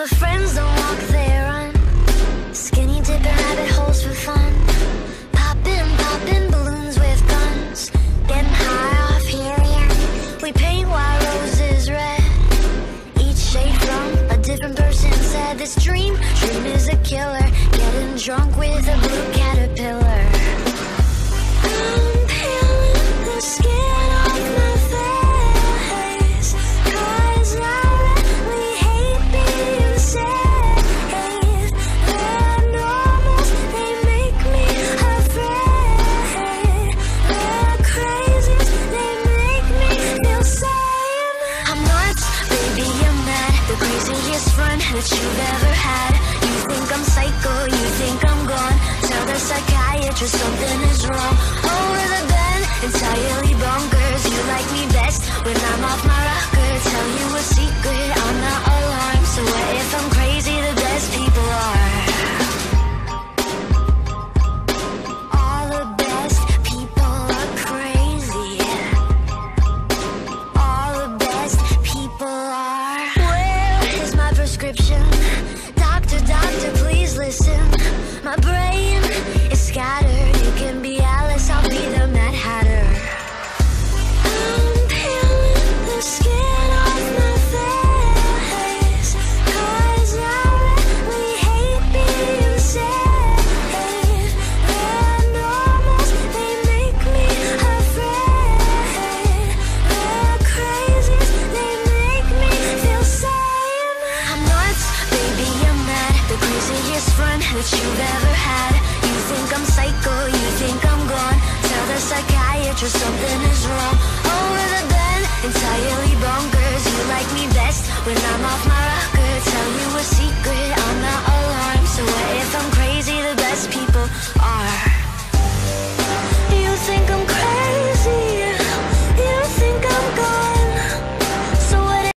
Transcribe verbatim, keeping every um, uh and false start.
But friends don't walk, they run. Skinny dipping rabbit holes for fun. Popping, popping balloons with guns. Getting high off helium. We paint while roses red. Each shade from a different person said this dream, dream is a killer. Getting drunk with a blue caterpillar. I'm peeling the skin off my face, 'cause I really hate being safe. The normals, they make me afraid. The crazies, they make me feel sane. I'm nuts, baby, I'm mad. The craziest friend that you've ever had. You think I'm psycho, you think I'm gone. Tell the psychiatrist something is wrong. Over the bed, entirely bonkers. You like me best when I'm off my rocker. Tell you a secret, I'm not alarmed. So what if I'm crazy? The best people are. All the best people are crazy. All the best people are. Where is my prescription? Doctor, doctor, please listen. My brain is scattered. You can be Alice, I'll be the Mad Hatter. I'm peeling the skin off my face, 'cause I really hate being safe. The normals, they make me afraid. The crazies, they make me feel sane. I'm nuts, baby, I'm mad. The craziest friend that you've ever had. You think I'm psycho, you think I'm gone. Tell the psychiatrist something is wrong. Over the bed, entirely